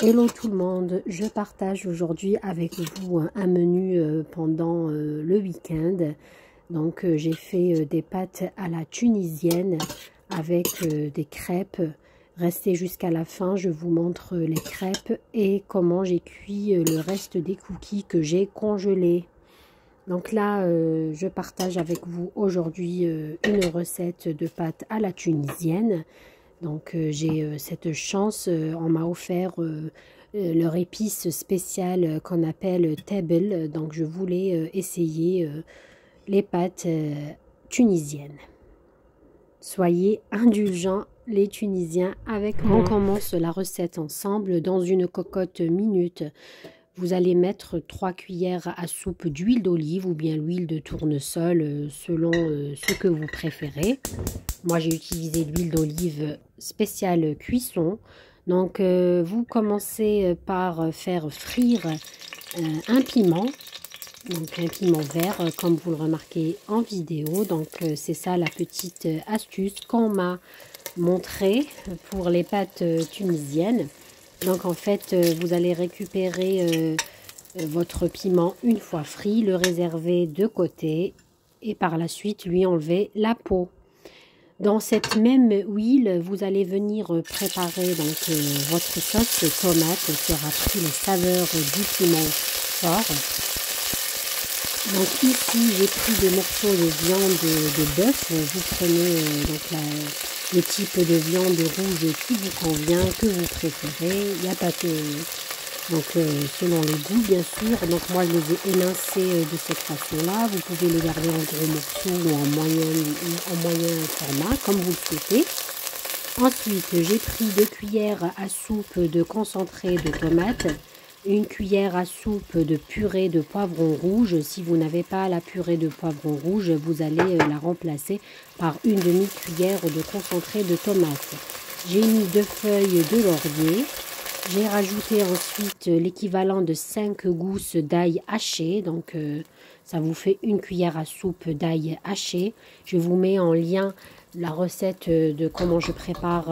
Hello tout le monde, je partage aujourd'hui avec vous un menu pendant le week-end. Donc j'ai fait des pâtes à la tunisienne avec des crêpes. Restez jusqu'à la fin, je vous montre les crêpes et comment j'ai cuit le reste des cookies que j'ai congelés. Donc là, je partage avec vous aujourd'hui une recette de pâtes à la tunisienne. Donc j'ai cette chance, on m'a offert leur épice spéciale qu'on appelle tebel. Donc je voulais essayer les pâtes tunisiennes. Soyez indulgents les Tunisiens avec moi. On commence la recette ensemble dans une cocotte minute. Vous allez mettre 3 cuillères à soupe d'huile d'olive ou bien l'huile de tournesol selon ce que vous préférez. Moi, j'ai utilisé l'huile d'olive spéciale cuisson. Donc, vous commencez par faire frire un piment. Donc, un piment vert, comme vous le remarquez en vidéo. Donc, c'est ça la petite astuce qu'on m'a montrée pour les pâtes tunisiennes. Donc, en fait, vous allez récupérer votre piment une fois frit, le réserver de côté et par la suite, lui enlever la peau. Dans cette même huile, vous allez venir préparer donc votre sauce tomate qui aura pris les saveurs du piment fort. Donc ici, j'ai pris des morceaux de viande de bœuf. Vous prenez le type de viande rouge qui vous convient, que vous préférez. Il n'y a pas de... Donc selon les goûts bien sûr. Donc moi je les ai émincés de cette façon-là. Vous pouvez les garder en gros morceaux ou en moyen format, comme vous le souhaitez. Ensuite, j'ai pris 2 cuillères à soupe de concentré de tomates, 1 cuillère à soupe de purée de poivron rouge. Si vous n'avez pas la purée de poivron rouge, vous allez la remplacer par une demi-cuillère de concentré de tomate. J'ai mis 2 feuilles de laurier. J'ai rajouté ensuite l'équivalent de 5 gousses d'ail haché. Donc ça vous fait 1 cuillère à soupe d'ail haché. Je vous mets en lien la recette de comment je prépare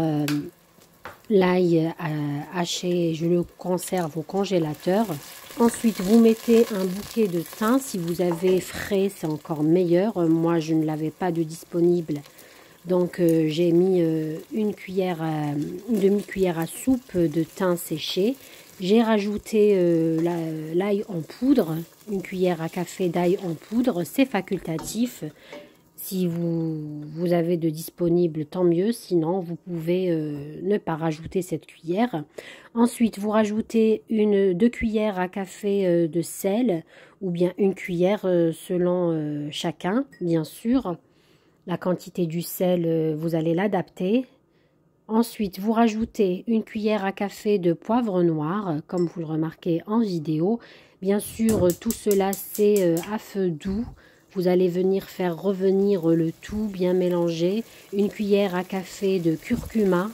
l'ail haché, je le conserve au congélateur. Ensuite, vous mettez un bouquet de thym. Si vous avez frais, c'est encore meilleur. Moi, je ne l'avais pas de disponible. Donc, j'ai mis une demi-cuillère à soupe de thym séché. J'ai rajouté l'ail en poudre, 1 cuillère à café d'ail en poudre. C'est facultatif. Si vous avez de disponible, tant mieux. Sinon, vous pouvez ne pas rajouter cette cuillère. Ensuite, vous rajoutez 2 cuillères à café de sel ou bien 1 cuillère selon chacun, bien sûr. La quantité du sel, vous allez l'adapter. Ensuite, vous rajoutez 1 cuillère à café de poivre noir, comme vous le remarquez en vidéo. Bien sûr, tout cela, c'est à feu doux. Vous allez venir faire revenir le tout, bien mélanger. 1 cuillère à café de curcuma.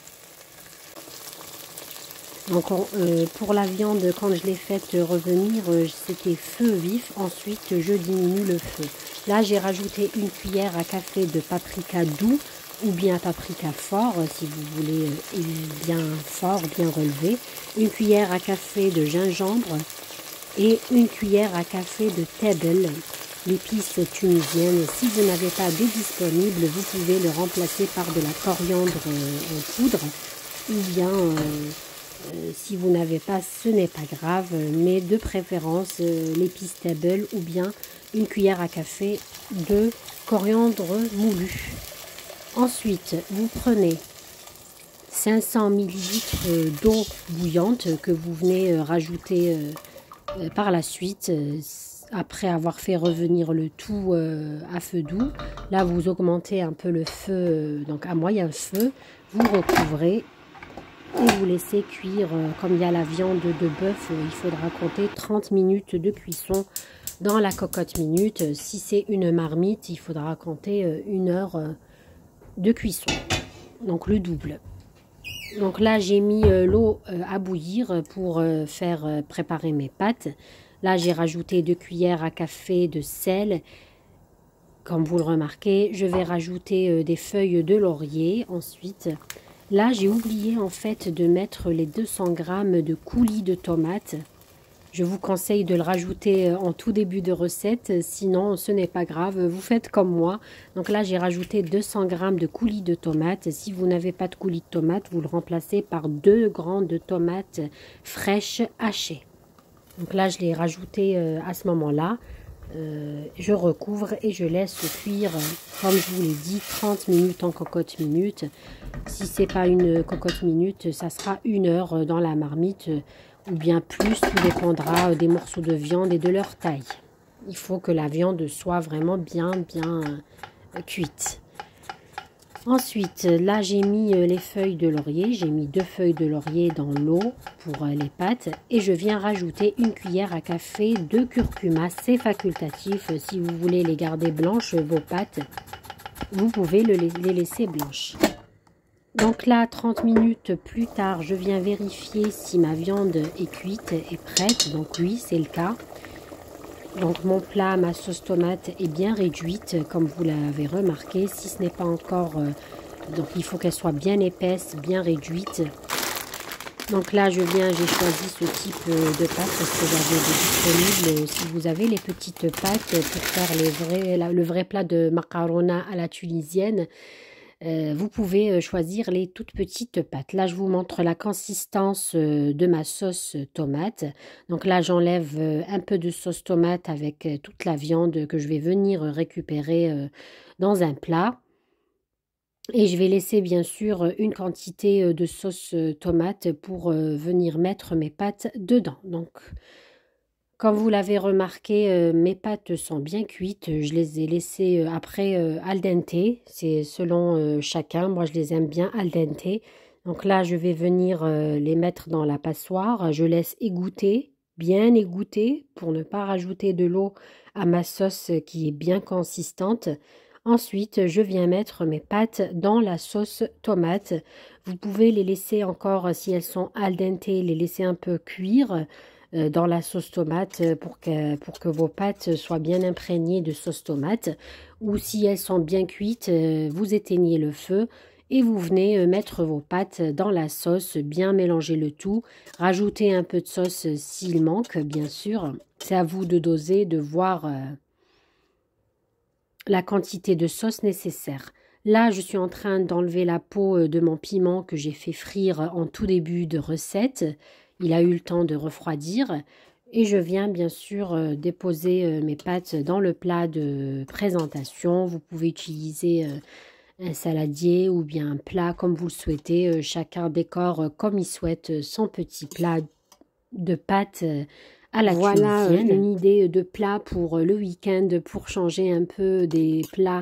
Donc, pour la viande, quand je l'ai faite revenir, c'était feu vif. Ensuite, je diminue le feu. Là, j'ai rajouté 1 cuillère à café de paprika doux ou bien paprika fort, si vous voulez bien fort, bien relevé. 1 cuillère à café de gingembre et 1 cuillère à café de tebel, l'épice tunisienne. Si vous n'avez pas de disponible, vous pouvez le remplacer par de la coriandre en poudre ou bien... si vous n'avez pas, ce n'est pas grave, mais de préférence l'épice tebel ou bien 1 cuillère à café de coriandre moulu. Ensuite, vous prenez 500 ml d'eau bouillante que vous venez rajouter par la suite après avoir fait revenir le tout à feu doux. Là, vous augmentez un peu le feu, donc à moyen feu, vous recouvrez. Et vous laissez cuire, comme il y a la viande de bœuf, il faudra compter 30 minutes de cuisson dans la cocotte minute. Si c'est une marmite, il faudra compter 1 heure de cuisson, donc le double. Donc là, j'ai mis l'eau à bouillir pour faire préparer mes pâtes. Là, j'ai rajouté 2 cuillères à café de sel. Comme vous le remarquez, je vais rajouter des feuilles de laurier ensuite. Là, j'ai oublié en fait de mettre les 200 grammes de coulis de tomates. Je vous conseille de le rajouter en tout début de recette, sinon ce n'est pas grave, vous faites comme moi. Donc là, j'ai rajouté 200 grammes de coulis de tomates. Si vous n'avez pas de coulis de tomates, vous le remplacez par 2 grandes tomates fraîches hachées. Donc là, je l'ai rajouté à ce moment-là. Je recouvre et je laisse cuire, comme je vous l'ai dit, 30 minutes en cocotte minute. Si c'est pas une cocotte minute, ça sera 1 heure dans la marmite ou bien plus, tout dépendra des morceaux de viande et de leur taille. Il faut que la viande soit vraiment bien cuite. Ensuite, là j'ai mis les feuilles de laurier, j'ai mis 2 feuilles de laurier dans l'eau pour les pâtes et je viens rajouter 1 cuillère à café de curcuma, c'est facultatif. Si vous voulez les garder blanches, vos pâtes, vous pouvez les laisser blanches. Donc là, 30 minutes plus tard, je viens vérifier si ma viande est cuite et prête. Donc oui, c'est le cas. Donc mon plat, ma sauce tomate est bien réduite, comme vous l'avez remarqué. Si ce n'est pas encore, donc il faut qu'elle soit bien épaisse, bien réduite. Donc là, j'ai choisi ce type de pâte parce que j'avais des disponibles. Si vous avez les petites pâtes pour faire le vrai plat de macarona à la tunisienne, vous pouvez choisir les toutes petites pâtes. Là, je vous montre la consistance de ma sauce tomate. Donc là, j'enlève un peu de sauce tomate avec toute la viande que je vais venir récupérer dans un plat. Et je vais laisser bien sûr une quantité de sauce tomate pour venir mettre mes pâtes dedans. Donc, comme vous l'avez remarqué, mes pâtes sont bien cuites. Je les ai laissées après al dente. C'est selon chacun. Moi, je les aime bien al dente. Donc là, je vais venir les mettre dans la passoire. Je laisse égoutter, bien égoutter, pour ne pas rajouter de l'eau à ma sauce qui est bien consistante. Ensuite, je viens mettre mes pâtes dans la sauce tomate. Vous pouvez les laisser encore, si elles sont al dente, les laisser un peu cuire dans la sauce tomate pour que vos pâtes soient bien imprégnées de sauce tomate. Ou si elles sont bien cuites, vous éteignez le feu et vous venez mettre vos pâtes dans la sauce, bien mélanger le tout. Rajouter un peu de sauce s'il manque, bien sûr. C'est à vous de doser, de voir la quantité de sauce nécessaire. Là, je suis en train d'enlever la peau de mon piment que j'ai fait frire en tout début de recette. Il a eu le temps de refroidir. Et je viens bien sûr déposer mes pâtes dans le plat de présentation. Vous pouvez utiliser un saladier ou bien un plat comme vous le souhaitez. Chacun décore comme il souhaite son petit plat de pâtes à la tunisienne. Voilà une idée de plat pour le week-end, pour changer un peu des plats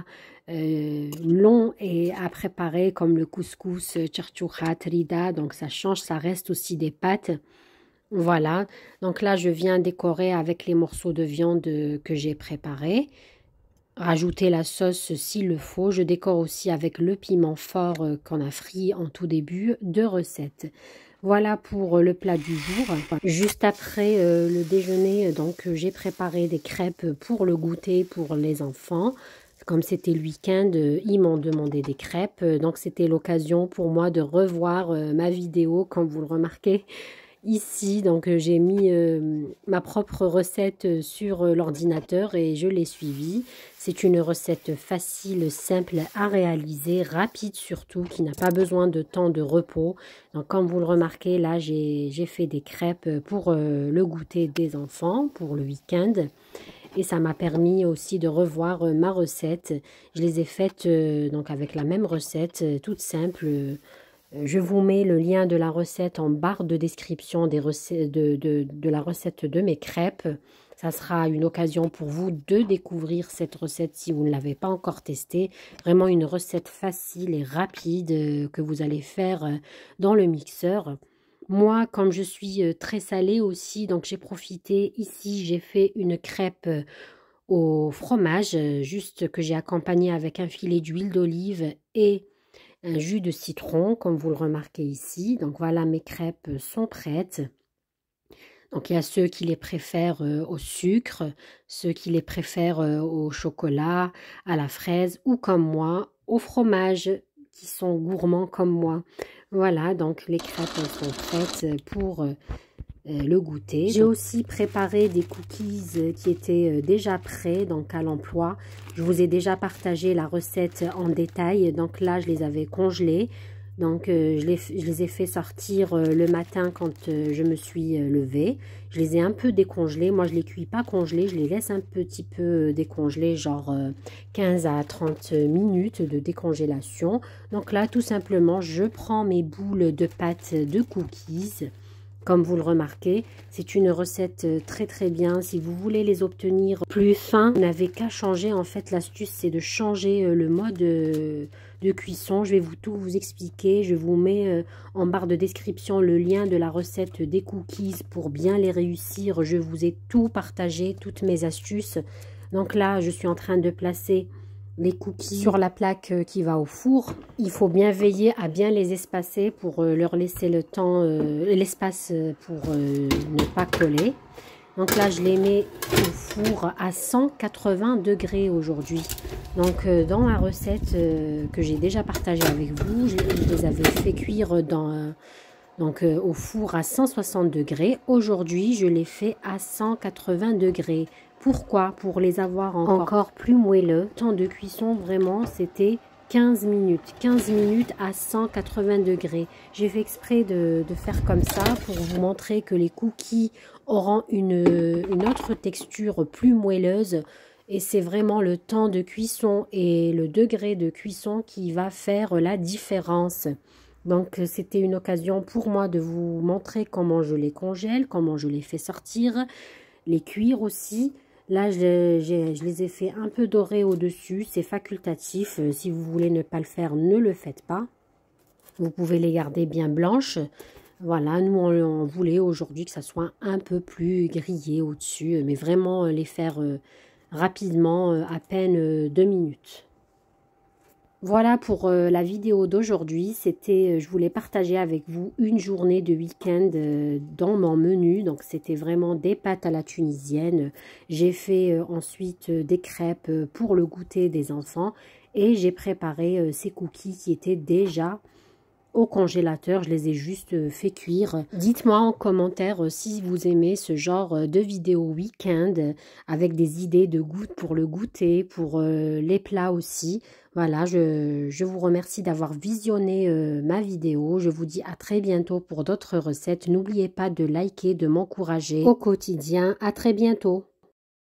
longs et à préparer comme le couscous, tchartchoukat, rida. Donc ça change, ça reste aussi des pâtes. Voilà, donc là je viens décorer avec les morceaux de viande que j'ai préparés. Rajouter la sauce s'il le faut. Je décore aussi avec le piment fort qu'on a frit en tout début de recette. Voilà pour le plat du jour. Juste après le déjeuner, donc j'ai préparé des crêpes pour le goûter pour les enfants. Comme c'était le week-end, ils m'ont demandé des crêpes. Donc c'était l'occasion pour moi de revoir ma vidéo, comme vous le remarquez ici. Donc j'ai mis ma propre recette sur l'ordinateur et je l'ai suivie. C'est une recette facile, simple à réaliser, rapide surtout, qui n'a pas besoin de temps de repos. Donc comme vous le remarquez, là j'ai fait des crêpes pour le goûter des enfants, pour le week-end. Et ça m'a permis aussi de revoir ma recette. Je les ai faites donc avec la même recette, toute simple. Je vous mets le lien de la recette en barre de description des de la recette de mes crêpes. Ça sera une occasion pour vous de découvrir cette recette si vous ne l'avez pas encore testée. Vraiment une recette facile et rapide que vous allez faire dans le mixeur. Moi, comme je suis très salée aussi, donc j'ai profité ici, j'ai fait une crêpe au fromage, juste que j'ai accompagné avec un filet d'huile d'olive et un jus de citron, comme vous le remarquez ici. Donc voilà, mes crêpes sont prêtes. Donc il y a ceux qui les préfèrent au sucre, ceux qui les préfèrent au chocolat, à la fraise ou comme moi, au fromage, qui sont gourmands comme moi. Voilà, donc les crêpes sont prêtes pour le goûter. J'ai aussi préparé des cookies qui étaient déjà prêts, donc à l'emploi. Je vous ai déjà partagé la recette en détail. Donc là, je les avais congelés. Donc je les ai fait sortir le matin quand je me suis levée. Je les ai un peu décongelés. Moi, je les cuis pas congelés. Je les laisse un petit peu décongelés, genre 15 à 30 minutes de décongélation. Donc là, tout simplement, je prends mes boules de pâte de cookies. Comme vous le remarquez, c'est une recette très bien. Si vous voulez les obtenir plus fins, vous n'avez qu'à changer. En fait, l'astuce, c'est de changer le mode de cuisson. Je vais tout vous expliquer. Je vous mets en barre de description le lien de la recette des cookies pour bien les réussir. Je vous ai tout partagé, toutes mes astuces. Donc là, je suis en train de placer les cookies sur la plaque qui va au four. Il faut bien veiller à bien les espacer pour leur laisser le temps, l'espace pour ne pas coller. Donc là, je les mets au four à 180 degrés aujourd'hui. Donc dans la recette que j'ai déjà partagée avec vous, je les avais fait cuire au four à 160 degrés. Aujourd'hui, je les fais à 180 degrés. Pourquoi? Pour les avoir encore plus moelleux. Le temps de cuisson, vraiment, c'était 15 minutes. 15 minutes à 180 degrés. J'ai fait exprès de faire comme ça pour vous montrer que les cookies auront une autre texture plus moelleuse. Et c'est vraiment le temps de cuisson et le degré de cuisson qui va faire la différence. Donc, c'était une occasion pour moi de vous montrer comment je les congèle, comment je les fais sortir, les cuire aussi. Là, je les ai fait un peu dorés au-dessus. C'est facultatif. Si vous voulez ne pas le faire, ne le faites pas. Vous pouvez les garder bien blanches. Voilà, nous, on voulait aujourd'hui que ça soit un peu plus grillé au-dessus. Mais vraiment, les faire rapidement, à peine 2 minutes. Voilà pour la vidéo d'aujourd'hui. C'était, je voulais partager avec vous une journée de week-end dans mon menu. Donc c'était vraiment des pâtes à la tunisienne. J'ai fait ensuite des crêpes pour le goûter des enfants. Et j'ai préparé ces cookies qui étaient déjà au congélateur. Je les ai juste fait cuire. Dites-moi en commentaire si vous aimez ce genre de vidéo week-end avec des idées de goût pour le goûter, pour les plats aussi. Voilà, je vous remercie d'avoir visionné ma vidéo. Je vous dis à très bientôt pour d'autres recettes. N'oubliez pas de liker, de m'encourager au quotidien. À très bientôt.